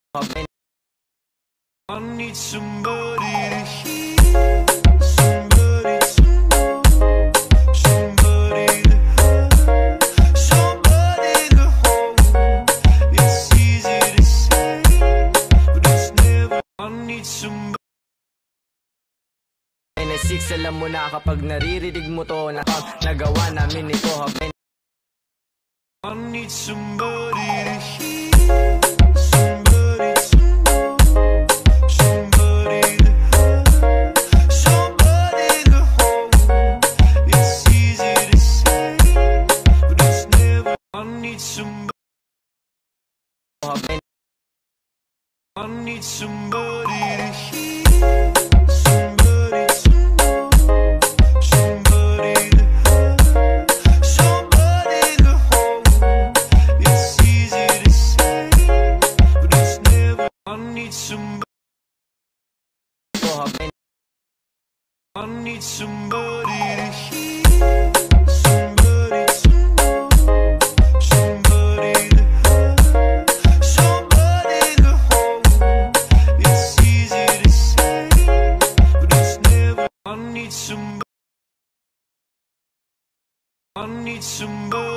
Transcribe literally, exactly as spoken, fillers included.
I need somebody to hear, somebody to know, somebody to have, somebody to hold. It's easy to say, but it's never. I need somebody. N S six, alam mo na kapag naririnig mo to, na pag nagawa namin ito habang I need somebody to hear, somebody to know, somebody to have, somebody to hold. It's easy to say, but it's never. I need somebody. I need somebody to hear, somebody to know, somebody to have, somebody to hold. It's easy to say, but it's never. I need somebody. I need somebody to hear, somebody to know, somebody to have, somebody to hold. It's easy to say, but it's never. I need somebody. I need somebody.